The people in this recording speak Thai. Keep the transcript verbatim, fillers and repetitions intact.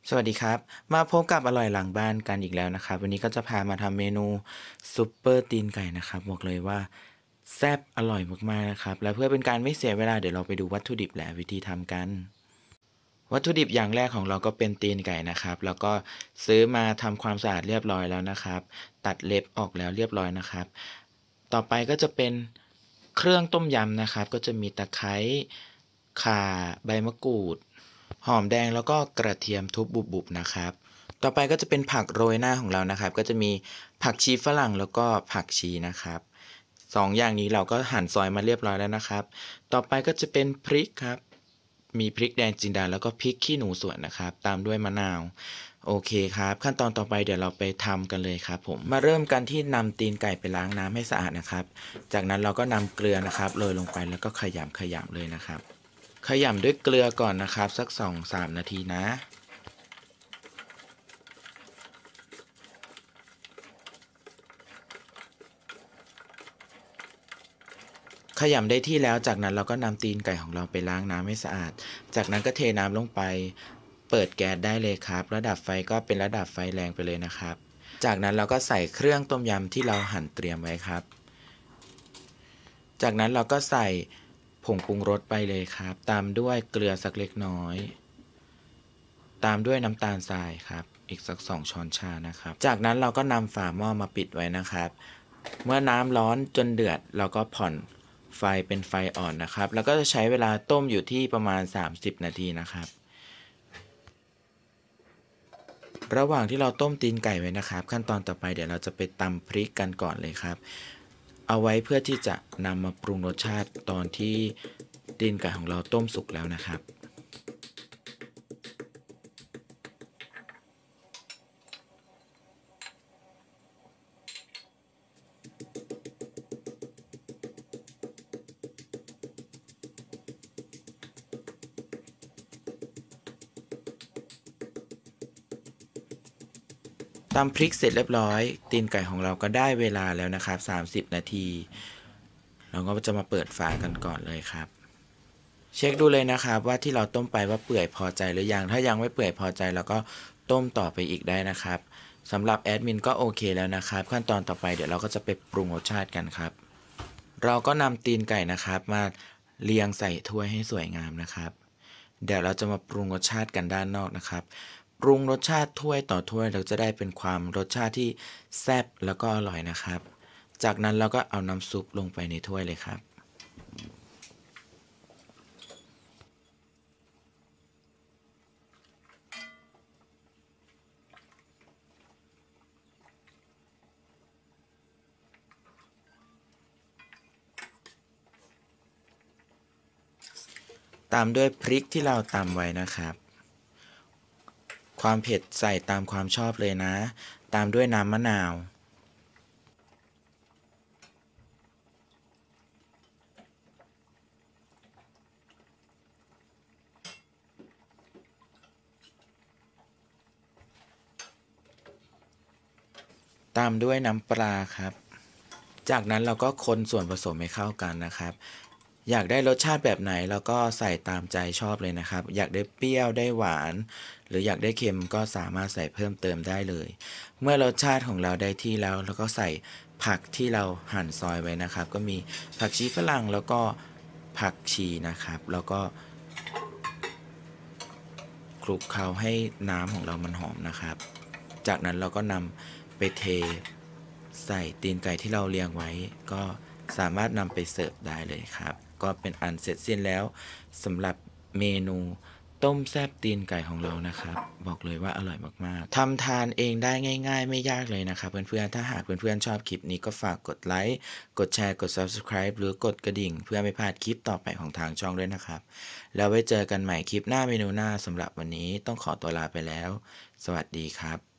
สวัสดีครับมาพบกับอร่อยหลังบ้านกันอีกแล้วนะครับวันนี้ก็จะพามาทำเมนูซุปเปอร์ตีนไก่นะครับบอกเลยว่าแซ่บอร่อยมากๆนะครับและเพื่อเป็นการไม่เสียเวลาเดี๋ยวเราไปดูวัตถุดิบและวิธีทำกันวัตถุดิบอย่างแรกของเราก็เป็นตีนไก่นะครับแล้วก็ซื้อมาทำความสะอาดเรียบร้อยแล้วนะครับตัดเล็บออกแล้วเรียบร้อยนะครับต่อไปก็จะเป็นเครื่องต้มยำนะครับก็จะมีตะไคร้ข่าใบมะกรูดหอมแดงแล้วก็กระเทียมทุบบุบๆนะครับต่อไปก็จะเป็นผักโรยหน้าของเรานะครับก็จะมีผักชีฝรั่งแล้วก็ผักชีนะครับสองอย่างนี้เราก็หั่นซอยมาเรียบร้อยแล้วนะครับต่อไปก็จะเป็นพริกครับมีพริกแดงจินดาแล้วก็พริกขี้หนูสวนนะครับตามด้วยมะนาวโอเคครับขั้นตอนต่อไปเดี๋ยวเราไปทำกันเลยครับผมมาเริ่มกันที่นำตีนไก่ไปล้างน้ำให้สะอาดนะครับจากนั้นเราก็นำเกลือนะครับโรยลงไปแล้วก็ขยำขยำเลยนะครับขยำด้วยเกลือก่อนนะครับสัก สองถึงสาม นาทีนะขยำได้ที่แล้วจากนั้นเราก็นำตีนไก่ของเราไปล้างน้ำให้สะอาดจากนั้นก็เทน้ำลงไปเปิดแก๊สได้เลยครับระดับไฟก็เป็นระดับไฟแรงไปเลยนะครับจากนั้นเราก็ใส่เครื่องต้มยำที่เราหั่นเตรียมไว้ครับจากนั้นเราก็ใส่ผงปรุงรสไปเลยครับตามด้วยเกลือสักเล็กน้อยตามด้วยน้ำตาลทรายครับอีกสักสองช้อนชานะครับจากนั้นเราก็นำฝาหม้อมาปิดไว้นะครับเมื่อน้ำร้อนจนเดือดเราก็ผ่อนไฟเป็นไฟอ่อนนะครับแล้วก็จะใช้เวลาต้มอยู่ที่ประมาณสามสิบนาทีนะครับระหว่างที่เราต้มตีนไก่ไว้นะครับขั้นตอนต่อไปเดี๋ยวเราจะไปตำพริกกันก่อนเลยครับเอาไว้เพื่อที่จะนำมาปรุงรสชาติตอนที่ตีนไก่ของเราต้มสุกแล้วนะครับตำพริกเสร็จเรียบร้อยตีนไก่ของเราก็ได้เวลาแล้วนะครับสามสิบนาทีเราก็จะมาเปิดฝากันก่อนเลยครับเช็คดูเลยนะครับว่าที่เราต้มไปว่าเปื่อยพอใจหรือยังถ้ายังไม่เปื่อยพอใจเราก็ต้มต่อไปอีกได้นะครับสำหรับแอดมินก็โอเคแล้วนะครับขั้นตอนต่อไปเดี๋ยวเราก็จะไปปรุงรสชาติกันครับเราก็นำตีนไก่นะครับมาเรียงใส่ถ้วยให้สวยงามนะครับเดี๋ยวเราจะมาปรุงรสชาติกันด้านนอกนะครับปรุงรสชาติถ้วยต่อถ้วยเราจะได้เป็นความรสชาติที่แซ่บแล้วก็อร่อยนะครับจากนั้นเราก็เอาน้ำซุปลงไปในถ้วยเลยครับตามด้วยพริกที่เราตำไว้นะครับความเผ็ดใส่ตามความชอบเลยนะตามด้วยน้ำมะนาวตามด้วยน้ำปลาครับจากนั้นเราก็คนส่วนผสมให้เข้ากันนะครับอยากได้รสชาติแบบไหนเราก็ใส่ตามใจชอบเลยนะครับอยากได้เปรี้ยวได้หวานหรืออยากได้เค็มก็สามารถใส่เพิ่มเติมได้เลยเมื่อรสชาติของเราได้ที่แล้วเราก็ใส่ผักที่เราหั่นซอยไว้นะครับก็มีผักชีฝรั่งแล้วก็ผักชีนะครับแล้วก็คลุกเคล้าให้น้ำของเรามันหอมนะครับจากนั้นเราก็นำไปเทใส่ตีนไก่ที่เราเรียงไว้ก็สามารถนำไปเสิร์ฟได้เลยครับก็เป็นอันเสร็จสิ้นแล้วสำหรับเมนูต้มแซ่บตีนไก่ของเรานะครับบอกเลยว่าอร่อยมากๆทำทานเองได้ง่ายๆไม่ยากเลยนะครับเพื่อนๆถ้าหากเพื่อนๆชอบคลิปนี้ก็ฝากกดไลค์กดแชร์กด ซับสไครบ์ หรือกดกระดิ่งเพื่อไม่พลาดคลิปต่อไปของทางช่องด้วยนะครับแล้วไว้เจอกันใหม่คลิปหน้าเมนูหน้าสำหรับวันนี้ต้องขอตัวลาไปแล้วสวัสดีครับ